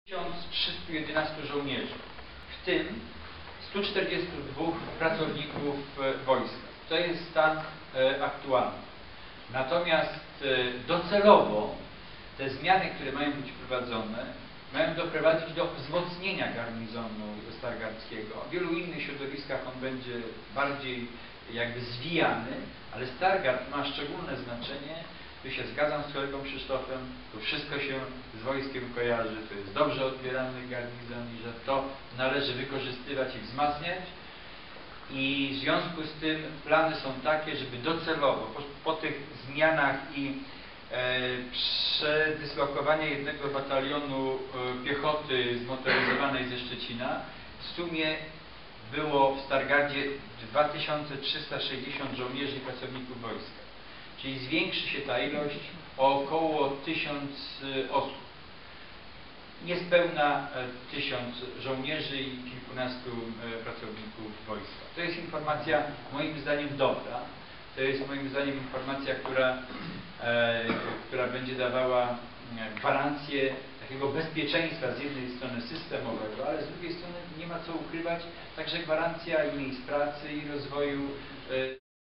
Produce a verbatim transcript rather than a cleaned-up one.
tysiąc trzystu jedenastu żołnierzy, w tym stu czterdziestu dwóch pracowników wojska. To jest stan e, aktualny. Natomiast e, docelowo te zmiany, które mają być wprowadzone, mają doprowadzić do wzmocnienia garnizonu stargardzkiego. W wielu innych środowiskach on będzie bardziej jakby zwijany, ale Stargard ma szczególne znaczenie. Tu się zgadzam z kolegą Krzysztofem, to wszystko się z wojskiem kojarzy, to jest dobrze odbierany garnizon i że to należy wykorzystywać i wzmacniać. I w związku z tym plany są takie, żeby docelowo po, po tych zmianach i e, przedyslokowania jednego batalionu e, piechoty zmotoryzowanej ze Szczecina w sumie było w Stargardzie dwa tysiące trzysta sześćdziesiąt żołnierzy i pracowników wojska. Czyli zwiększy się ta ilość o około tysiąc osób. Niespełna tysiąc żołnierzy i kilkunastu pracowników wojska. To jest informacja moim zdaniem dobra. To jest moim zdaniem informacja, która, e, która będzie dawała gwarancję takiego bezpieczeństwa z jednej strony systemowego, ale z drugiej strony nie ma co ukrywać, także gwarancja i miejsc pracy i rozwoju. E,